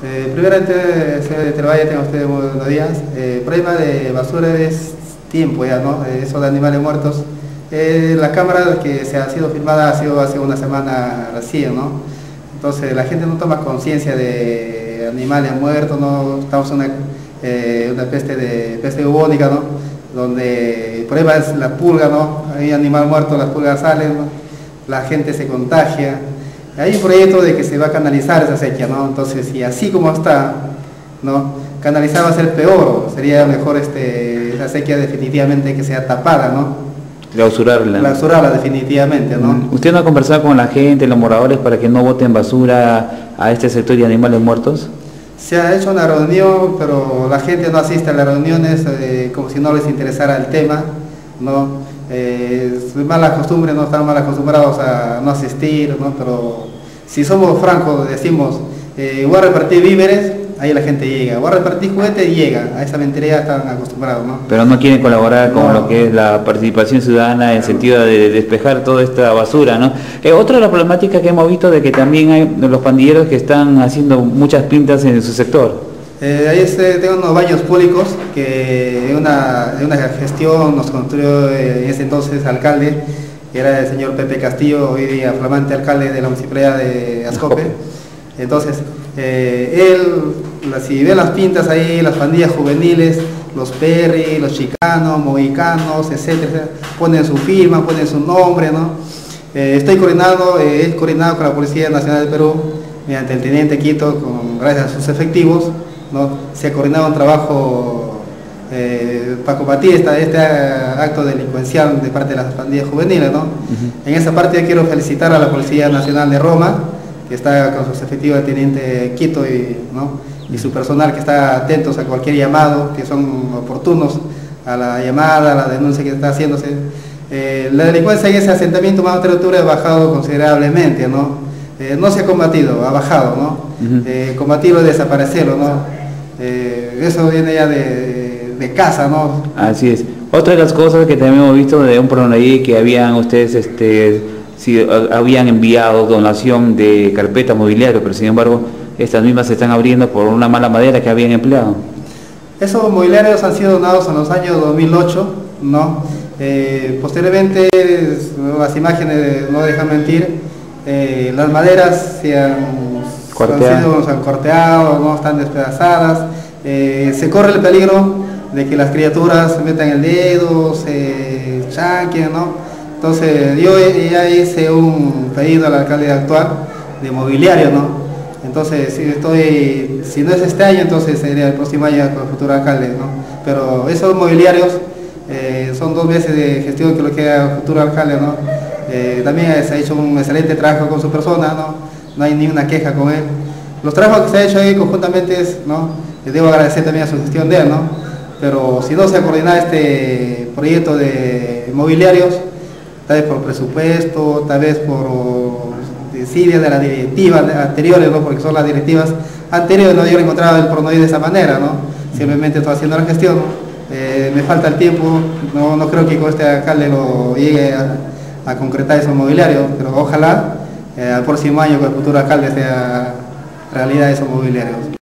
Primeramente, señor de Valle, tengan ustedes muy buenos días. El problema de basura es tiempo ya, ¿no? Eso de animales muertos. La cámara que se ha sido filmada ha sido hace una semana recién, ¿no? Entonces la gente no toma conciencia de animales muertos, ¿no? Estamos en una peste bubónica, ¿no? Donde el problema es la pulga, ¿no? Hay animal muerto, las pulgas salen, ¿no? La gente se contagia. Hay un proyecto de que se va a canalizar esa sequía, ¿no? Entonces, si así como está, ¿no? Canalizar va a ser peor, sería mejor esa sequía definitivamente que sea tapada, ¿no? Clausurarla. Clausurarla definitivamente, ¿no? ¿Usted no ha conversado con la gente, los moradores, para que no boten basura a este sector de animales muertos? Se ha hecho una reunión, pero la gente no asiste a las reuniones como si no les interesara el tema, ¿no? Es mala costumbre, no están mal acostumbrados a no asistir, ¿no? Pero si somos francos, decimos, voy a repartir víveres, ahí la gente llega, voy a repartir juguetes y llega, a esa mentalidad están acostumbrados, ¿no? Pero no quieren colaborar con No. lo que es la participación ciudadana en el sentido de despejar toda esta basura, ¿no? Otra de las problemáticas que hemos visto de que también hay los pandilleros que están haciendo muchas pintas en su sector. Ahí tengo unos baños públicos que en una gestión nos construyó en ese entonces alcalde, que era el señor Pepe Castillo, hoy día flamante alcalde de la municipalidad de Ascope. Entonces, si ve las pintas ahí, las pandillas juveniles, los perri, los chicanos, mohicanos, etcétera, ponen su firma, ponen su nombre, ¿no? He coordinado con la Policía Nacional del Perú, mediante el teniente Quito, gracias a sus efectivos, ¿no? Se ha coordinado un trabajo para combatir este acto delincuencial de parte de las pandillas juveniles, ¿no? En esa parte quiero felicitar a la Policía Nacional de Roma, que está con sus efectivos de teniente Quito y su personal que está atentos a cualquier llamado, que son oportunos a la llamada, a la denuncia que está haciéndose. La delincuencia en ese asentamiento más de octubre ha bajado considerablemente, ¿no? No se ha combatido, ha bajado, ¿no? Combatirlo es desaparecerlo, ¿no? Eso viene ya de casa, ¿no? Así es. Otra de las cosas que también hemos visto de un programa ahí que habían ustedes habían enviado donación de carpetas mobiliarias, pero sin embargo estas mismas se están abriendo por una mala madera que habían empleado. Esos mobiliarios han sido donados en los años 2008, ¿no? Posteriormente, las imágenes no dejan mentir, las maderas se han corteado, ¿no? Están despedazadas, se corre el peligro de que las criaturas se metan el dedo, se chanquen, ¿no? Entonces yo ya hice un pedido al alcalde actual de mobiliario, ¿no? Entonces si no es este año, entonces sería el próximo año con el futuro alcalde, ¿no? Pero esos mobiliarios son 2 meses de gestión que lo queda el futuro alcalde, ¿no? También se ha hecho un excelente trabajo con su persona, ¿no? No hay ni una queja con él. Los trabajos que se ha hecho ahí conjuntamente, ¿no? Les debo agradecer también a su gestión de él, ¿no? Pero si no se ha coordinado este proyecto de mobiliarios, tal vez por presupuesto, tal vez por desidia de las directivas anteriores, ¿no? Porque son las directivas anteriores, no yo he encontrado el pronoí de esa manera, ¿no? Simplemente estoy haciendo la gestión, me falta el tiempo, no creo que con este alcalde lo llegue a concretar esos mobiliarios, pero ojalá al próximo año con el futuro alcalde sea realidad esos mobiliarios.